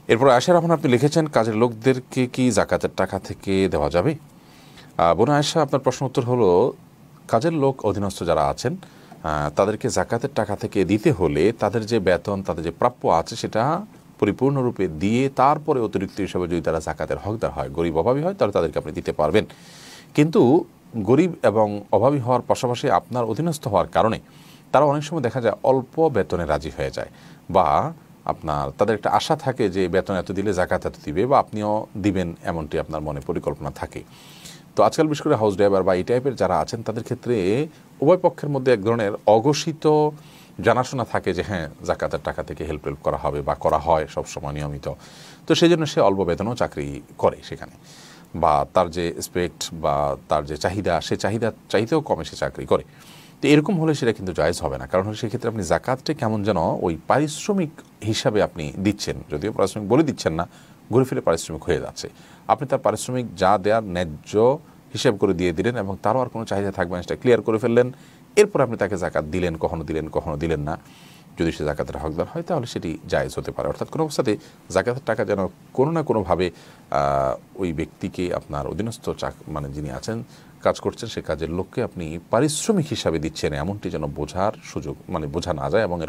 এরপর আয়েশা রহমান আপনি লিখেছেন, কাজের লোকদেরকে কি জাকাতের টাকা থেকে দেওয়া যাবে? বোন আয়েশা, আপনার প্রশ্ন উত্তর হলো, কাজের লোক অধীনস্থ যারা আছেন তাদেরকে জাকাতের টাকা থেকে দিতে হলে তাদের যে বেতন, তাদের যে প্রাপ্য আছে সেটা পরিপূর্ণরূপে দিয়ে তারপরে অতিরিক্ত হিসাবে যদি তারা জাকাতের হকদার হয়, গরিব অভাবী হয়, তাহলে তাদেরকে আপনি দিতে পারবেন। কিন্তু গরিব এবং অভাবী হওয়ার পাশাপাশি আপনার অধীনস্থ হওয়ার কারণে তারা অনেক সময় দেখা যায় অল্প বেতনে রাজি হয়ে যায়, বা আপনার তাদের একটা আশা থাকে যে বেতন এত দিলে জাকাত এত দিবে বা আপনিও দিবেন, এমনটি আপনার মনে পরিকল্পনা থাকে। তো আজকাল বিশেষ করে হাউস ড্রাইভার বা এই টাইপের যারা আছেন তাদের ক্ষেত্রে উভয় পক্ষের মধ্যে এক ধরনের অঘোষিত জানাশোনা থাকে যে হ্যাঁ জাকাতের টাকা থেকে হেল্প করা হবে বা করা হয় সবসময় নিয়মিত। তো সেই জন্য সে অল্প বেতনও চাকরি করে সেখানে, বা তার যে এক্সপেক্ট বা তার যে চাহিদা, সে চাহিদা চাইতেও কমে সে চাকরি করে। তো এরকম হলে সেটা কিন্তু জায়েজ হবে না, কারণ হলে সেক্ষেত্রে আপনি জাকাতটা কেমন যেন ওই পারিশ্রমিক হিসাবে আপনি দিচ্ছেন, যদিও পারিশ্রমিক বলে দিচ্ছেন না, ঘুরে ফিরে পারিশ্রমিক হয়ে যাচ্ছে। আপনি তার পারিশ্রমিক যা দেওয়ার ন্যায্য হিসাব করে দিয়ে দিলেন এবং তারও আর কোনো চাহিদা থাকবে না সেটা ক্লিয়ার করে ফেললেন। এরপর আপনি তাকে জাকাত দিলেন, কখনো দিলেন না। যদি সে জাকাতের হকদার হয় তাহলে সেটি জায়েজ হতে পারে। অর্থাৎ কোনো অবস্থাতে জাকাতের টাকা যেন কোনো না কোনোভাবে ওই ব্যক্তিকে, আপনার অধীনস্থ মানে যিনি আছেন কাজ করছেন সে কাজের লোককে আপনি পারিশ্রমিক হিসাবে দিচ্ছেন এমনটি যেন বোঝার সুযোগ, মানে বোঝা না যায়, এবং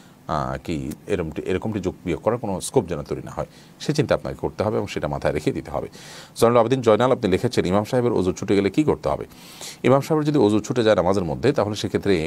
এরকমটি যোগ বিয়োগ করার কোনো স্কোপ যেন তৈরি না হয়, সে চিন্তা আপনাকে করতে হবে এবং সেটা মাথায় রেখে দিতে হবে। জয়নুল আবেদিন জয়নাল আপনি লিখেছেন, ইমাম সাহেবের ওযু ছুটে গেলে কী করতে হবে? ইমাম সাহেবের যদি ওযু ছুটে যায় নামাজের মধ্যে, তাহলে সেক্ষেত্রে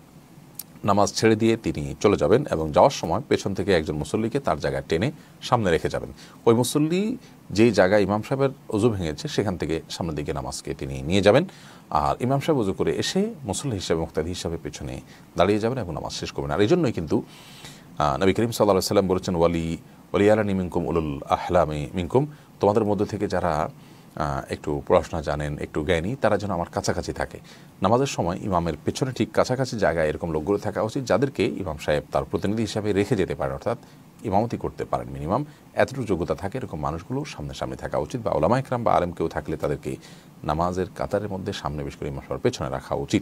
নামাজ ছেড়ে দিয়ে তিনি চলে যাবেন এবং যাওয়ার সময় পেছন থেকে একজন মুসল্লিকে তার জায়গায় টেনে সামনে রেখে যাবেন। ওই মুসল্লি যেই জায়গায় ইমাম সাহেবের ওযু ভেঙেছে সেখান থেকে সামনের দিকে নামাজকে তিনি নিয়ে যাবেন, আর ইমাম সাহেব ওযু করে এসে মুসল্লি হিসাবে, মুক্তাদি হিসাবে পেছনে দাঁড়িয়ে যাবেন এবং নামাজ শেষ করবেন। আর এই জন্যই কিন্তু নবী করিম সাল্লাল্লাহু আলাইহি ওয়াসাল্লাম বলেছেন, ওয়ালিয়ারানি মিনকুম উলুল আহলামি মিনকুম, তোমাদের মধ্যে থেকে যারা একটু পড়াশোনা জানেন, একটু জ্ঞানী, তারা যেন আমার কাছাকাছি থাকে। নামাজের সময় ইমামের পেছনে ঠিক কাছাকাছি জায়গায় এরকম লোকগুলো থাকা উচিত যাদেরকে ইমাম সাহেব তার প্রতিনিধি হিসাবে রেখে যেতে পারে, অর্থাৎ ইমামতি করতে পারেন মিনিমাম এতটুকু যোগ্যতা থাকে, এরকম মানুষগুলো সামনে থাকা উচিত। বা ওলামা ইকরাম বা আলেম কেউ থাকলে তাদেরকে নামাজের কাতারের মধ্যে সামনে, বিশেষ করে ইমাম সাহেবের পেছনে রাখা উচিত।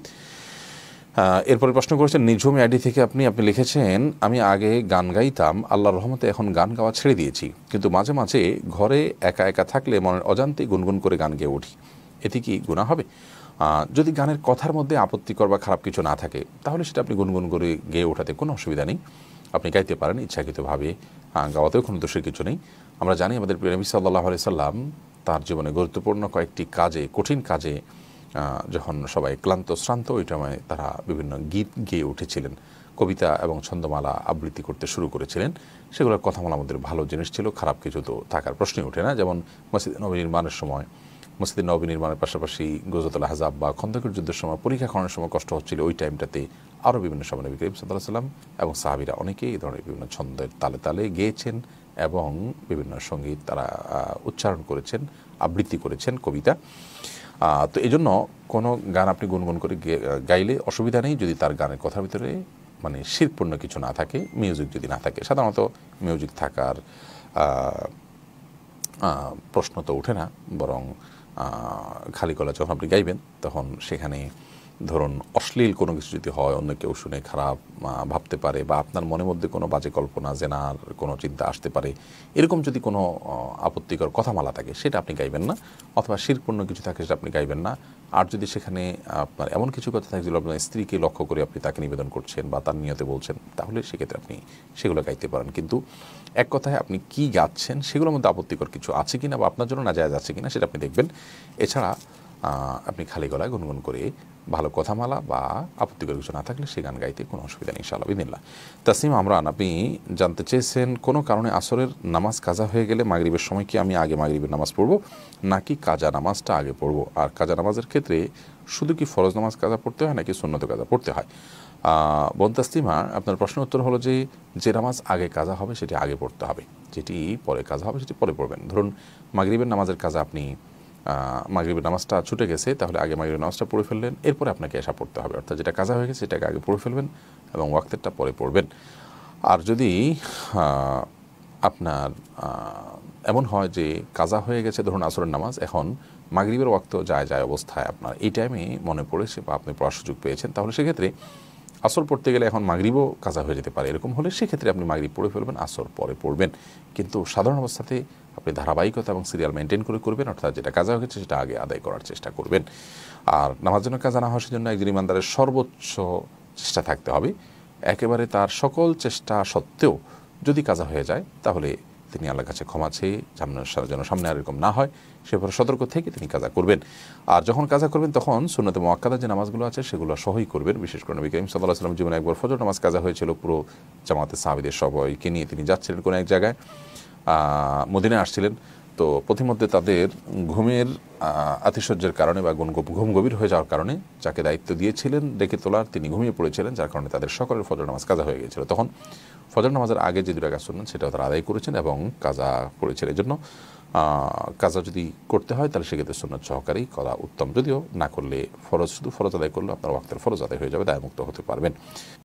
এরপরে প্রশ্ন করেছেন নিঝুম আইডি থেকে আপনি লিখেছেন, আমি আগে গান গাইতাম, আল্লাহর রহমতে এখন গান গাওয়া ছেড়ে দিয়েছি, কিন্তু মাঝে মাঝে ঘরে একা একা থাকলে মনের অজান্তে গুনগুন করে গান গেয়ে উঠি, এতে কি গুনাহ হবে? যদি গানের কথার মধ্যে আপত্তিকর বা খারাপ কিছু না থাকে তাহলে সেটা আপনি গুনগুন করে গেয়ে ওঠাতে কোনো অসুবিধা নেই, আপনি গাইতে পারেন ইচ্ছাকৃতভাবে, গাওয়াতেও কোনো দোষের কিছু নেই। আমরা জানি আমাদের প্রিয় নবী সাল্লাল্লাহু আলাইহি সাল্লাম তার জীবনে গুরুত্বপূর্ণ কয়েকটি কাজে, কঠিন কাজে যখন সবাই ক্লান্ত শ্রান্ত, ওই সময় তারা বিভিন্ন গীত গেয়ে উঠেছিলেন, কবিতা এবং ছন্দমালা আবৃত্তি করতে শুরু করেছিলেন। সেগুলোর কথামালা আমাদের ভালো জিনিস ছিল, খারাপ কিছু তো থাকার প্রশ্নই ওঠে না। যেমন মসজিদ নবী নির্মাণের সময়, মসজিদ নবী নির্মাণের পাশাপাশি গজওয়াতুল আহজাব বা খন্দকের যুদ্ধের সময়, পরীক্ষা খননের সময় কষ্ট হচ্ছিল, ওই টাইমটাতে আরও বিভিন্ন সময় নবী করিম সাল্লাল্লাহু আলাইহি ওয়াসাল্লাম এবং সাহাবীরা অনেকেই এই ধরনের বিভিন্ন ছন্দের তালে তালে গেয়েছেন এবং বিভিন্ন সঙ্গীত তারা উচ্চারণ করেছেন, আবৃত্তি করেছেন, কবিতা। তো এই জন্য কোনো গান আপনি গুনগুন করে গাইলে অসুবিধা নেই, যদি তার গানের কথার ভিতরে মানে শিরকপূর্ণ কিছু না থাকে, মিউজিক যদি না থাকে। সাধারণত মিউজিক থাকার প্রশ্ন তো ওঠে না, বরং খালি গলা যখন আপনি গাইবেন তখন সেখানে ধরুন অশ্লীল কোনো কিছু যদি হয়, অন্য কেউ শুনে খারাপ ভাবতে পারে, বা আপনার মনের মধ্যে কোনো বাজে কল্পনা, জেনার কোনো চিন্তা আসতে পারে, এরকম যদি কোনো আপত্তিকর কথামালা থাকে সেটা আপনি গাইবেন না, অথবা শিরকপূর্ণ কিছু থাকে সেটা আপনি গাইবেন না। আর যদি সেখানে আপনার এমন কিছু কথা থাকে যেগুলো আপনার স্ত্রীকে লক্ষ্য করে আপনি তাকে নিবেদন করছেন বা তার নিয়তে বলছেন, তাহলে সেক্ষেত্রে আপনি সেগুলো গাইতে পারেন। কিন্তু এক কথায় আপনি কি গাচ্ছেন সেগুলোর মধ্যে আপত্তিকর কিছু আছে কিনা বা আপনার জন্য নাজায়েজ আছে কিনা সেটা আপনি দেখবেন। এছাড়া আপনি খালি গলায় গুনগুন করে ভালো কথামালা বা আপত্তিকর কিছু না থাকলে সে গান গাইতে কোনো অসুবিধা নেই ইনশাআল্লাহ বিদিনিল্লাহ। তাসনিম আমরান আপনি জানতে চেয়েছেন, কোনো কারণে আসরের নামাজ কাজা হয়ে গেলে মাগরিবের সময় কি আমি আগে মাগরিবের নামাজ পড়ব নাকি কাজা নামাজটা আগে পড়ব? আর কাজা নামাজের ক্ষেত্রে শুধু কি ফরজ নামাজ কাজা পড়তে হয় নাকি সুন্নত কাজা পড়তে হয়? বোন তাসনিমা, আপনার প্রশ্নের উত্তর হলো যে নামাজ আগে কাজা হবে সেটি আগে পড়তে হবে, যেটি পরে কাজা হবে সেটি পরে পড়বেন। ধরুন মাগরিবের নামাজের কাজা আপনি মাগরিবের নামাজটা ছুটে গেছে, তাহলে আগে মাগরিবের নামাজটা পড়ে ফেললেন, এরপরে আপনাকে এশা পড়তে হবে, অর্থাৎ যেটা কাজা হয়ে গেছে সেটাকে আগে পড়ে ফেলবেন এবং ওয়াক্তেরটা পরে পড়বেন। আর যদি আপনার এমন হয় যে কাজা হয়ে গেছে, ধরুন আসরের নামাজ, এখন মাগরিবের ওয়াক্ত যায় অবস্থায় আপনার এই টাইমে মনে পড়েছে বা আপনি পড়ার সুযোগ পেয়েছেন, তাহলে সেক্ষেত্রে আসর পড়তে গেলে এখন মাগরিবও কাজা হয়ে যেতে পারে, এরকম হলে সেক্ষেত্রে আপনি মাগরিব পড়ে ফেলবেন, আসর পরে পড়বেন। কিন্তু সাধারণ অবস্থাতে আপনি ধারাবাহিকতা এবং সিরিয়াল মেনটেন করে করবেন, অর্থাৎ যেটা কাজা হয়েছে সেটা আগে আদায় করার চেষ্টা করবেন। আর নামাজ যেন কাজা না হয় সেজন্য একজন ইমানদারের সর্বোচ্চ চেষ্টা থাকতে হবে। একেবারে তার সকল চেষ্টা সত্ত্বেও যদি কাজা হয়ে যায় তাহলে তিনি আল্লাহর কাছে ক্ষমা চেয়ে যেন সামনে আর এরকম না হয় সেভাবে সতর্ক থেকে তিনি কাজা করবেন। আর যখন কাজা করবেন তখন সুন্নতে মুআক্কাদা যে নামাজগুলো আছে সেগুলো সহই করবেন। বিশেষ করে নবী করিম সাল্লাল্লাহু আলাইহি ওয়াসাল্লাম জীবনে একবার ফজর নামাজ কাজা হয়েছিল, পুরো জামাতে সাহাবীদের সবাইকে নিয়ে তিনি যাচ্ছিলেন কোনো এক জায়গায়, মদিনায় আসছিলেন। তো পথিমধ্যে তাদের ঘুমের আতিশয্যের কারণে বা ঘুম গভীর হয়ে যাওয়ার কারণে যাকে দায়িত্ব দিয়েছিলেন ডেকে তোলার তিনি ঘুমিয়ে পড়েছিলেন, যার কারণে তাদের সকলের ফজর নামাজ কাজা হয়ে গিয়েছিল। তখন ফজর নামাজের আগে যে 2 রাকাত সুন্নাত সেটাও তারা আদায় করেছেন এবং কাজা করেছেন। এই জন্য কাজা যদি করতে হয় তাহলে সেক্ষেত্রে সুন্নাত সহকারেই করা উত্তম, যদিও না করলে শুধু ফরজ আদায় করলে আপনার ওয়াক্তের ফরজ আদায় হয়ে যাবে, দায়মুক্ত হতে পারবেন।